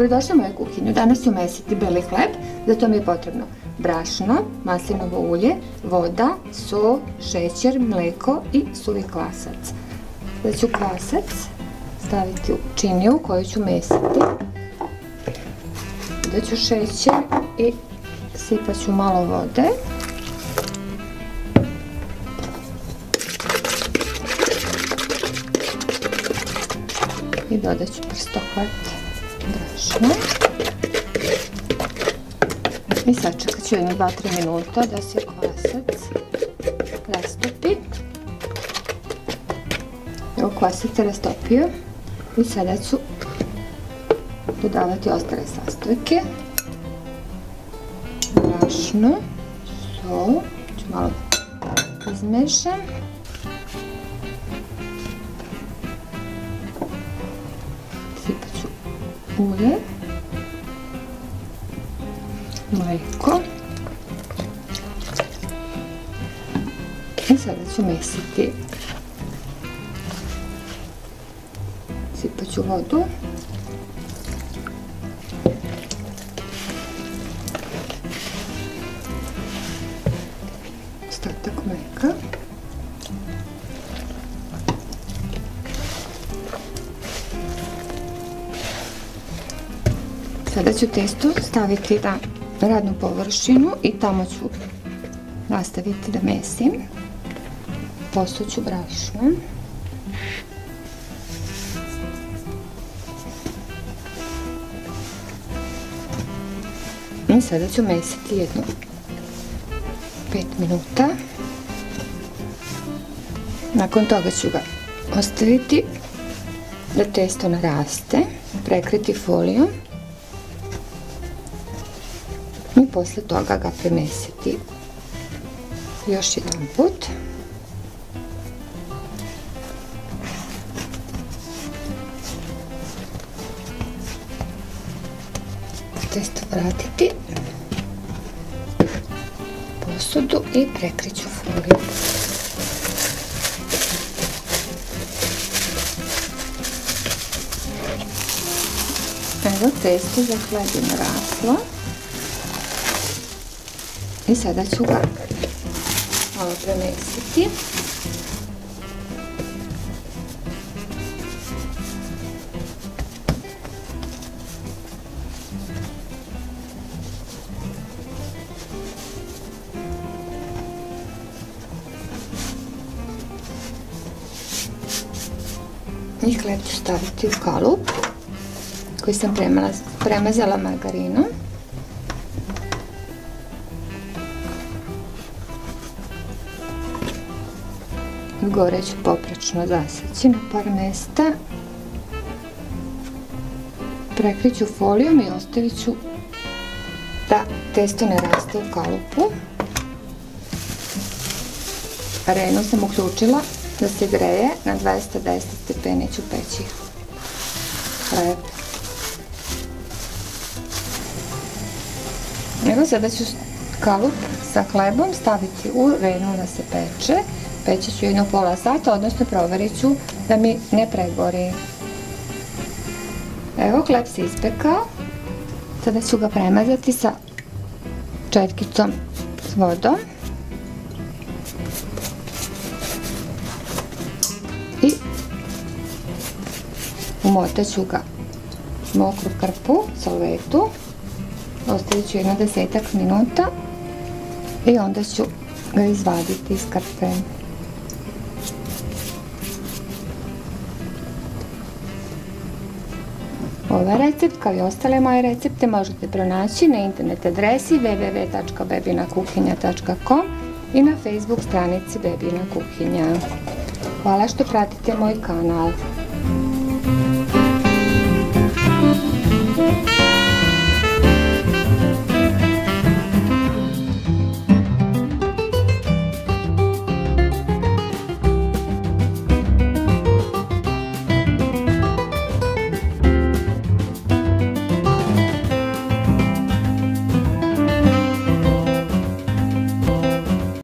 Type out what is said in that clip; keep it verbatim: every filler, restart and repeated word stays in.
Dobrodošli u moju kuhinju. Danas ću mesiti beli hleb. Za to mi je potrebno brašno, maslinovo ulje, voda, so, šećer, mleko i suvi kvasac. Sada ću kvasac staviti u činiju koju ću mesiti. Dodat ću šećer i sipat ću malo vode. I dodat ću prstohvat brašna. I sačekat ću jedno dva tri minuta da se kvasac rastopi. Evo, kvasac se rastopio i sada ću dodavati ostale sastojke. Brašno, sol, ću malo izmešam. Sipat ću ulje, mleko i sada ću mesiti. Sipat ću vodu. Ostatak mleka. Sada ću testo staviti na radnu površinu i tamo ću nastaviti da mesim. Posut ću brašno. I sada ću mesiti jedno pet minuta. Nakon toga ću ga ostaviti da testo naraste, prekriti folijom i posle toga ga premesiti još jedan put. Testo vratiti posudu i prekriću foliju. Evo, testo za hleb je naraslo i sada ću ga malo premesiti. I hleb ću staviti u kalup koji sam premazala margarinom. Gore ću poprečno zaseći na par mesta. Prekriću folijom i ostavit ću da testo ne raste u kalupu. Arenu sam uključila da se greje, na dvesta deset stepeni ću peći hleb. Evo, sada ću kalup sa hlebom staviti u arenu da se peče. Peći ću jedno pola sata, odnosno proverit ću da mi ne pregori. Evo, hleb se ispekao. Sada ću ga premazati sa četkicom s vodom. I umotat ću ga mokru krpu, salvetu. Ostavit ću jedno desetak minuta i onda ću ga izvaditi iz krpe. Ovaj recept, kao i ostale moje recepte, možete pronaći na internet adresi w w w tačka bebina kuhinja tačka com i na Facebook stranici Bebina kuhinja. Hvala što pratite moj kanal.